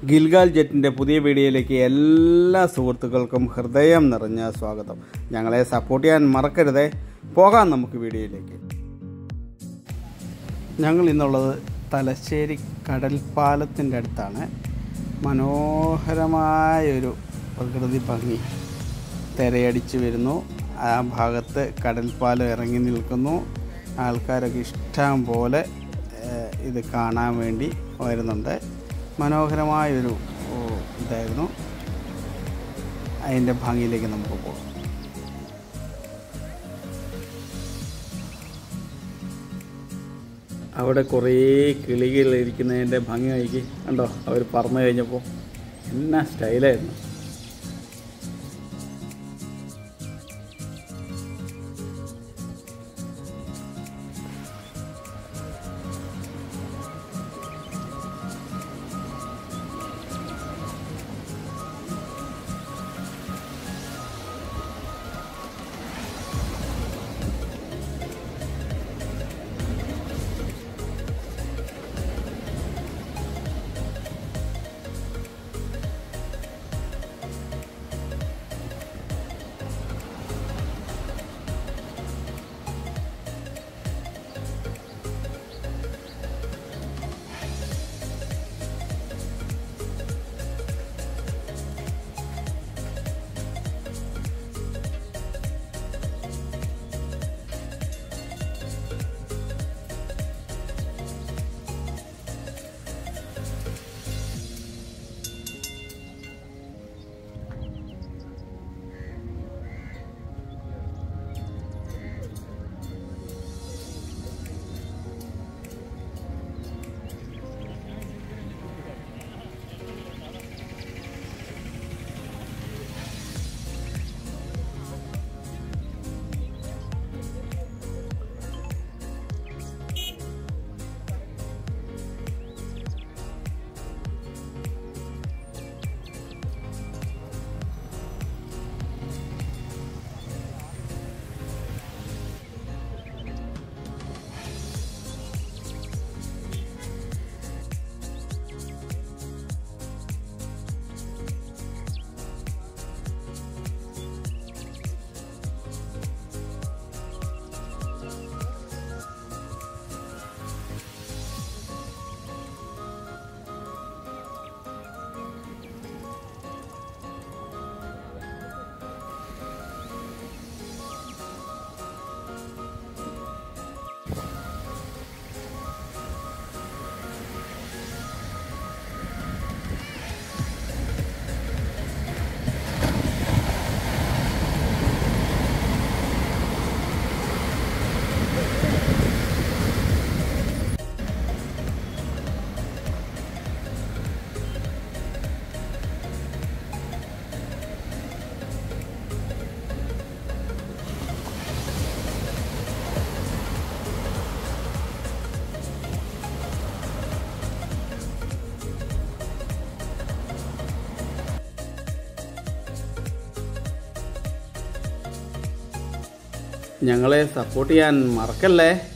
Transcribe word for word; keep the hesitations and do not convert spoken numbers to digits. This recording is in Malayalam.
ഗിൽഗാൽ ജെറ്റിൻ്റെ പുതിയ വീഡിയോയിലേക്ക് എല്ലാ സുഹൃത്തുക്കൾക്കും ഹൃദയം നിറഞ്ഞ സ്വാഗതം. ഞങ്ങളെ സപ്പോർട്ട് ചെയ്യാൻ മറക്കരുതേ. പോകാം നമുക്ക് വീഡിയോയിലേക്ക്. ഞങ്ങൾ ഇന്നുള്ളത് തലശ്ശേരി കടൽപ്പാലത്തിൻ്റെ അടുത്താണ്. മനോഹരമായൊരു പ്രകൃതി ഭംഗി തിരയടിച്ച് വരുന്നു. ആ ഭാഗത്ത് കടൽപ്പാലം ഇറങ്ങി നിൽക്കുന്നു. ആൾക്കാരൊക്കെ ഇഷ്ടം പോലെ ഇത് കാണാൻ വേണ്ടി വരുന്നുണ്ട്. മനോഹരമായൊരു ഇതായിരുന്നു. അതിൻ്റെ ഭംഗിയിലേക്ക് നമുക്ക് പോകാം. അവിടെ കുറേ കിളികൾ ഇരിക്കുന്നതിൻ്റെ ഭംഗി നോക്കി കണ്ടോ. അവർ പറന്നു കഴിഞ്ഞപ്പോൾ എന്നാ സ്റ്റൈലായിരുന്നു. ഞങ്ങളെ സപ്പോർട്ട് ചെയ്യാൻ മറക്കല്ലേ.